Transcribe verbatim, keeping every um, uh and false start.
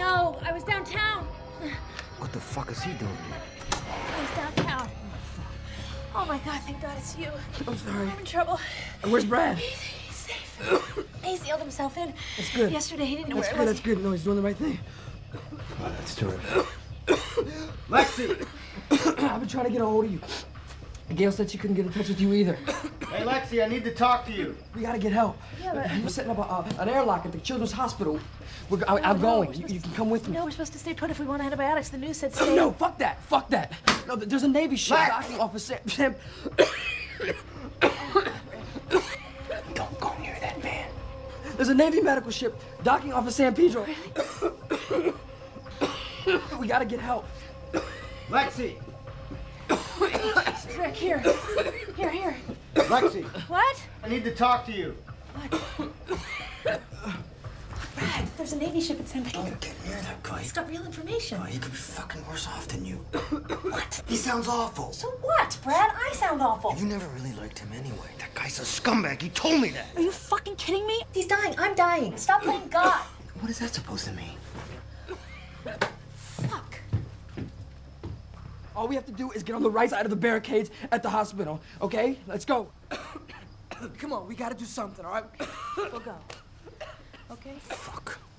know. I was downtown. What the fuck is he doing here? I was downtown. Oh my God, thank God it's you. I'm sorry. I'm in trouble. Where's Brad? He's, he's safe. He sealed himself in. That's good. Yesterday he didn't know That's where good, it was. that's good. No, he's doing the right thing. Let's do it. Lexi! I've been trying to get a hold of you. Gail said she couldn't get in touch with you either. Hey, Lexi, I need to talk to you. We gotta get help. Yeah, but... We're setting up a, uh, an airlock at the Children's Hospital. We're, I, No, I'm no, going. we're You, supposed you to- can come with me. No, we're supposed to stay put if we want antibiotics. The news said stay. No, fuck that. Fuck that. No, there's a Navy ship Lex! docking off of Sam... Sam... Don't go near that man. There's a Navy medical ship docking off of San Pedro. Really? We gotta get help. Lexi! Rick, here. Here, here. Lexi, What? I need to talk to you. Brad, there's a Navy ship at San Pedro. Don't get near that guy. He's got real information. Oh, he could be fucking worse off than you. What? He sounds awful. So what, Brad? I sound awful. You never really liked him anyway. That guy's a scumbag. He told me that. Are you fucking kidding me? He's dying. I'm dying. Stop playing God. What is that supposed to mean? Fuck. All we have to do is get on the right side of the barricades at the hospital, okay? Let's go. Come on, we gotta do something, all right? We'll go. Okay? Fuck.